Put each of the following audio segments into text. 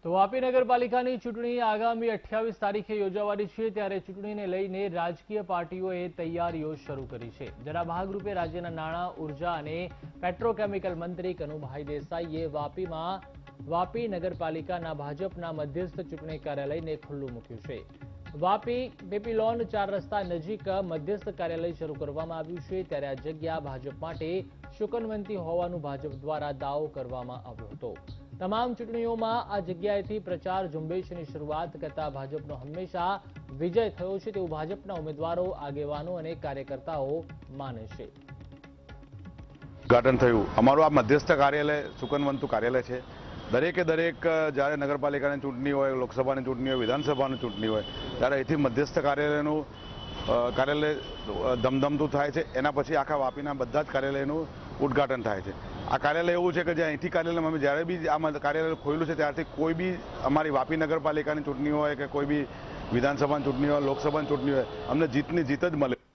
તો વાપી નગરપાલિકાની ચૂંટણી આગામી 28 તારીખે યોજાવાની છે, ત્યારે ચૂંટણીને લઈને રાજકીય પાર્ટીઓએ તૈયારીઓ શરૂ કરી છે, જેના ભાગરૂપે રાજ્યના નાણાં, ઉર્જા અને પેટ્રોકેમિકલ મંત્રી કનુભાઈ દેસાઈએ વાપી નગરપાલિકાના ભાજપના મધ્યસ્થ ચૂંટણી કાર્યાલયને ખુલ્લું મૂક્યું છે। વાપી પેપીલોન 4 રસ્તા નજીક મધ્યસ્થ કાર્યાલય શરૂ કરવામાં આવ્યું છે, ત્યારે આ જગ્યા ભાજપ માટે શુકનવંતી હોવાનું ભાજપ દ્વારા દાવો કરવામાં આવ્યો હતો। તમામ ચૂંટણીઓમાં આ જગ્યાએથી પ્રચાર ઝુંબેશની શરૂઆત કરતા ભાજપનો હંમેશા વિજય થયો છે તેવું ભાજપના ઉમેદવારો, આગેવાનો અને કાર્યકર્તાઓ માને છે। ઉદ્ઘાટન થયું અમારું આ મધ્યસ્થ કાર્યાલય શુકનવંતુ કાર્યાલય છે। દરેકે દરેક જ્યારે નગરપાલિકાની ચૂંટણી હોય, લોકસભાની ચૂંટણી હોય, વિધાનસભાની ચૂંટણી હોય ત્યારે અહીંથી મધ્યસ્થ કાર્યાલયનું કાર્યાલય ધમધમતું થાય છે। એના પછી આખા વાપીના બધા જ કાર્યાલયનું ઉદ્ઘાટન થાય છે। આ કાર્યાલય એવું છે કે જે અહીંથી કાર્યાલય અમે જ્યારે બી આ કાર્યાલય ખોલ્યું છે ત્યારથી કોઈ બી અમારી વાપી નગરપાલિકાની ચૂંટણી હોય કે કોઈ બી વિધાનસભાની ચૂંટણી હોય, લોકસભાની ચૂંટણી હોય, અમને જીતની જીત જ મળે।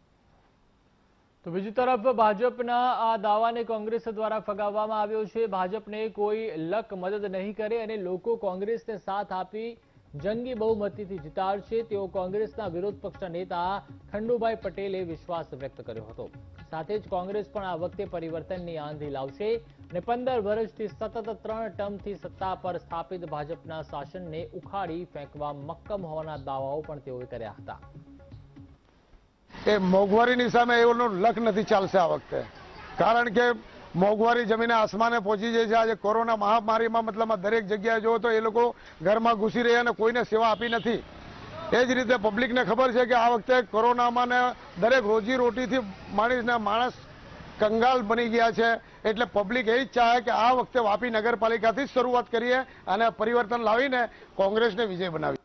તો બીજી તરફ ભાજપના આ દાવાને કોંગ્રેસ દ્વારા ફગાવવામાં આવ્યો છે। ભાજપને કોઈ લક મદદ નહીં કરે અને લોકો કોંગ્રેસને સાથ આપી જંગી બહુમતીથી જીતાડશે તેવો કોંગ્રેસના વિરોધ પક્ષના નેતા ખંડુભાઈ પટેલે વિશ્વાસ વ્યક્ત કર્યો હતો। સાથે જ કોંગ્રેસ પણ આ વખતે પરિવર્તનની આંધી લાવશે અને 15 વર્ષથી સતત 3 ટર્મથી સત્તા પર સ્થાપિત ભાજપના શાસનને ઉખાડી ફેંકવા મક્કમ હોવાના દાવાઓ પણ તેઓએ કર્યા હતા। એ મોંઘવારીની સામે એનો લક નથી ચાલશે આ વખતે, કારણ કે મોંઘવારી જમીને આસમાને પહોંચી જાય છે। આજે કોરોના મહામારીમાં મતલબમાં દરેક જગ્યાએ જો તો એ લોકો ઘરમાં ઘૂસી રહ્યા અને કોઈને સેવા આપી નથી। એ જ રીતે પબ્લિકને ખબર છે કે આ વખતે કોરોનામાં ને દરેક રોજીરોટીથી માણસ કંગાલ બની ગયા છે, એટલે પબ્લિક એ જ ચાહે કે આ વખતે વાપી નગરપાલિકાથી જ શરૂઆત કરીએ અને પરિવર્તન લાવીને કોંગ્રેસને વિજય બનાવીએ।